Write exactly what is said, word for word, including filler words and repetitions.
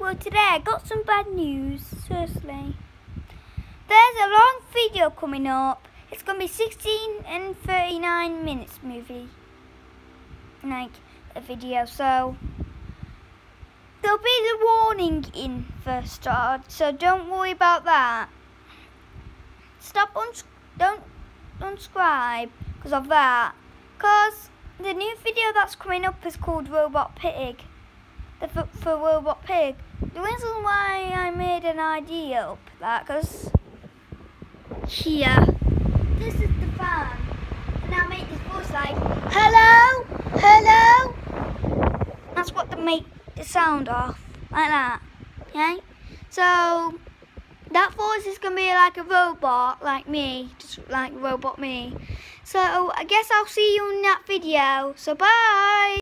So today I got some bad news, seriously. There's a long video coming up. It's going to be sixteen and thirty-nine minutes movie. Like a video, so there'll be the warning in the start, so don't worry about that. Stop uns don't unsubscribe because of that. Because the new video that's coming up is called Robot Pig. The for, for Robot Pig. The reason why I made an idea up that because here, this is the fan, and I make this voice like hello, hello. That's what they make the sound of, like that. Okay, so that voice is gonna be like a robot, like me, just like robot me. So I guess I'll see you in that video. So bye.